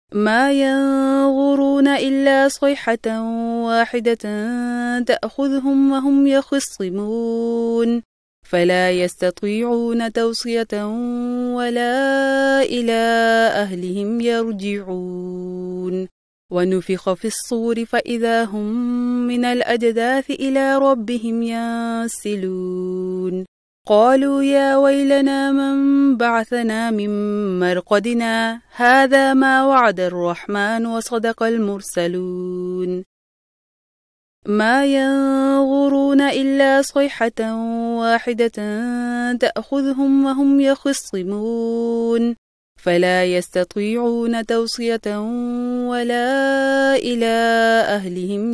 ما ينظرون إلا صيحة واحدة تأخذهم وهم يخصمون فلا يستطيعون توصية ولا إلى أهلهم يرجعون ونفخ في الصور فإذا هم من الأجداث إلى ربهم ينسلون قالوا يا ويلنا من بعثنا من مرقدنا هذا ما وعد الرحمن وصدق المرسلون ما ينظرون إلا صيحة واحدة تأخذهم وهم يخصمون فلا يستطيعون توصية ولا إلى أهلهم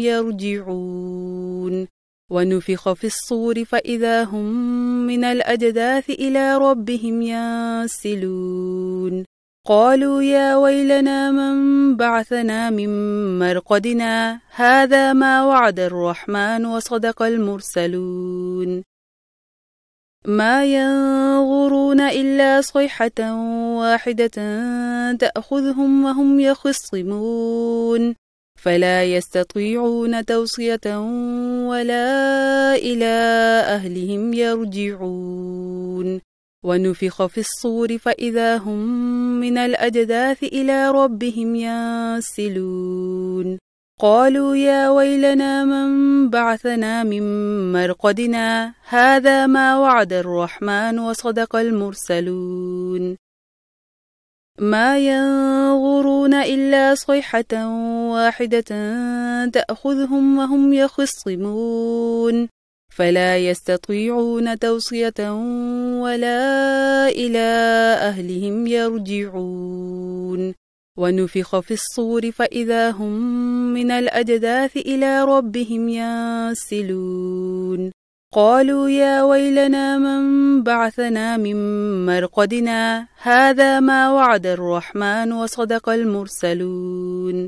يرجعون ونفخ في الصور فإذا هم من الأجداث إلى ربهم ينسلون قالوا يا ويلنا من بعثنا من مرقدنا هذا ما وعد الرحمن وصدق المرسلون ما ينظرون إلا صيحة واحدة تأخذهم وهم يخصمون فلا يستطيعون توصية ولا إلى أهلهم يرجعون ونفخ في الصور فإذا هم من الأجداث إلى ربهم ينسلون قالوا يا ويلنا من بعثنا من مرقدنا هذا ما وعد الرحمن وصدق المرسلون ما ينظرون إلا صيحة واحدة تأخذهم وهم يخصمون فلا يستطيعون توصية ولا إلى أهلهم يرجعون ونفخ في الصور فإذا هم من الأجداث إلى ربهم ينسلون قالوا يا ويلنا من بعثنا من مرقدنا هذا ما وعد الرحمن وصدق المرسلون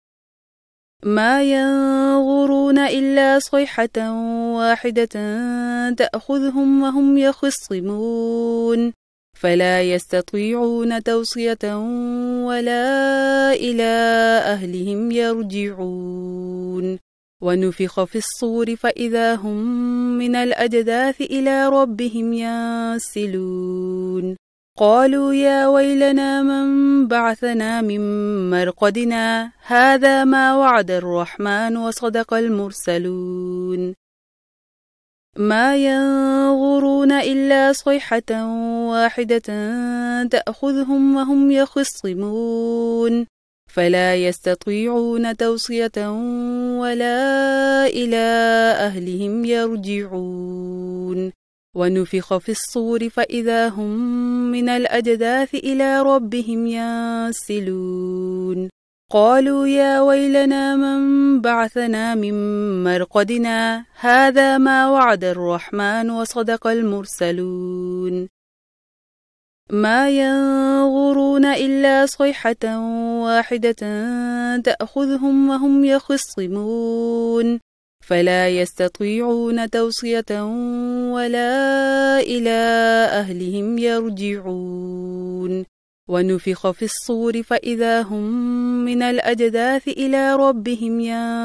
ما ينظرون إلا صيحة واحدة تأخذهم وهم يخصمون فلا يستطيعون توصية ولا إلى أهلهم يرجعون ونفخ في الصور فإذا هم من الأجداث إلى ربهم ينسلون قالوا يا ويلنا من بعثنا من مرقدنا هذا ما وعد الرحمن وصدق المرسلون ما ينظرون إلا صيحة واحدة تأخذهم وهم يخصمون فلا يستطيعون توصية ولا إلى أهلهم يرجعون ونفخ في الصور فإذا هم من الأجداث إلى ربهم ينسلون قالوا يا ويلنا من بعثنا من مرقدنا هذا ما وعد الرحمن وصدق المرسلون ما ينظرون إلا صيحة واحدة تأخذهم وهم يخصمون فلا يستطيعون توصية ولا إلى أهلهم يرجعون ونفخ في الصور فإذا هم من الأجداث إلى ربهم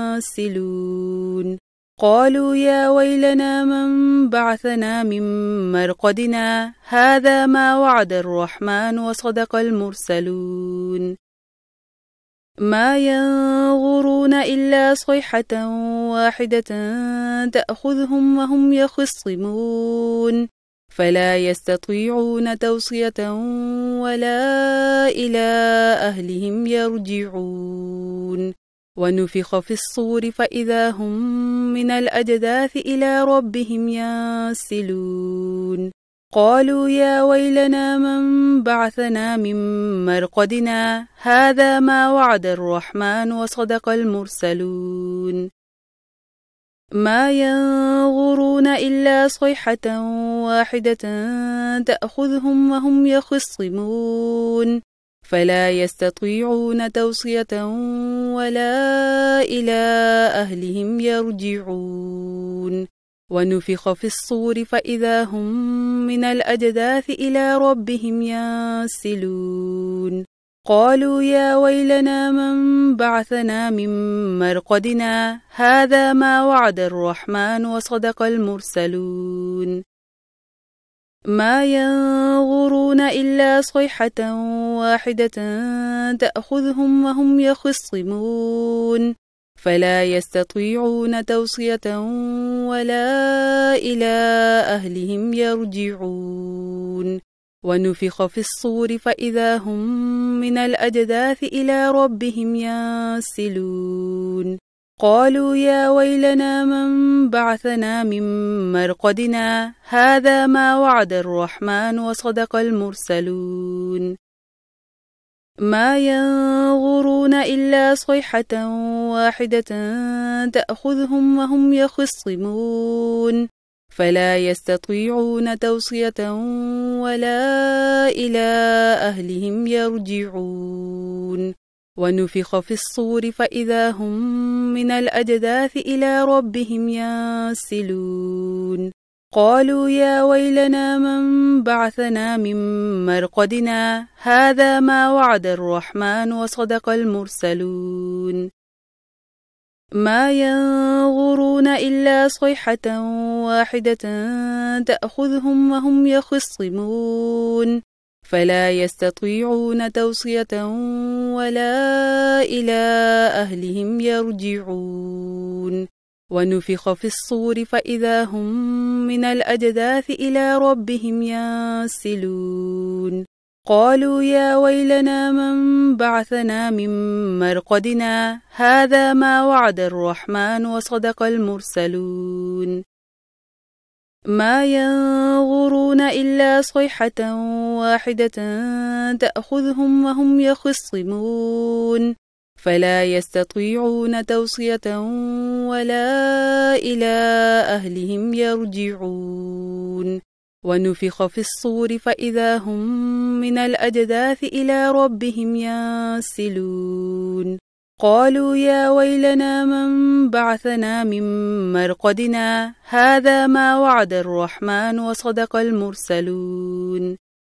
ينسلون قالوا يا ويلنا من بعثنا من مرقدنا هذا ما وعد الرحمن وصدق المرسلون ما ينظرون إلا صيحة واحدة تأخذهم وهم يخصمون فلا يستطيعون توصية ولا إلى أهلهم يرجعون ونفخ في الصور فإذا هم من الأجداث إلى ربهم ينسلون قالوا يا ويلنا من بعثنا من مرقدنا هذا ما وعد الرحمن وصدق المرسلون ما ينظرون إلا صيحة واحدة تأخذهم وهم يخصمون فلا يستطيعون توصية ولا إلى أهلهم يرجعون ونفخ في الصور فإذا هم من الأجداث إلى ربهم ينسلون قالوا يا ويلنا من بعثنا من مرقدنا هذا ما وعد الرحمن وصدق المرسلون ما ينظرون إلا صيحة واحدة تأخذهم وهم يخصمون فلا يستطيعون توصية ولا إلى أهلهم يرجعون ونفخ في الصور فإذا هم من الأجداث إلى ربهم ينسلون قالوا يا ويلنا من بعثنا من مرقدنا هذا ما وعد الرحمن وصدق المرسلون ما ينظرون إلا صيحة واحدة تأخذهم وهم يخصمون فلا يستطيعون توصية ولا إلى أهلهم يرجعون ونفخ في الصور فإذا هم من الأجداث إلى ربهم ينسلون قالوا يا ويلنا من بعثنا من مرقدنا هذا ما وعد الرحمن وصدق المرسلون ما ينظرون إلا صيحة واحدة تأخذهم وهم يخصمون فلا يستطيعون توصية ولا إلى أهلهم يرجعون ونفخ في الصور فإذا هم من الأجداث إلى ربهم ينسلون قالوا يا ويلنا من بعثنا من مرقدنا هذا ما وعد الرحمن وصدق المرسلون ما ينظرون إلا صيحة واحدة تأخذهم وهم يخصمون فلا يستطيعون توصية ولا إلى أهلهم يرجعون ونفخ في الصور فإذا هم من الأجداث إلى ربهم ينسلون قالوا يا ويلنا من بعثنا من مرقدنا هذا ما وعد الرحمن وصدق المرسلون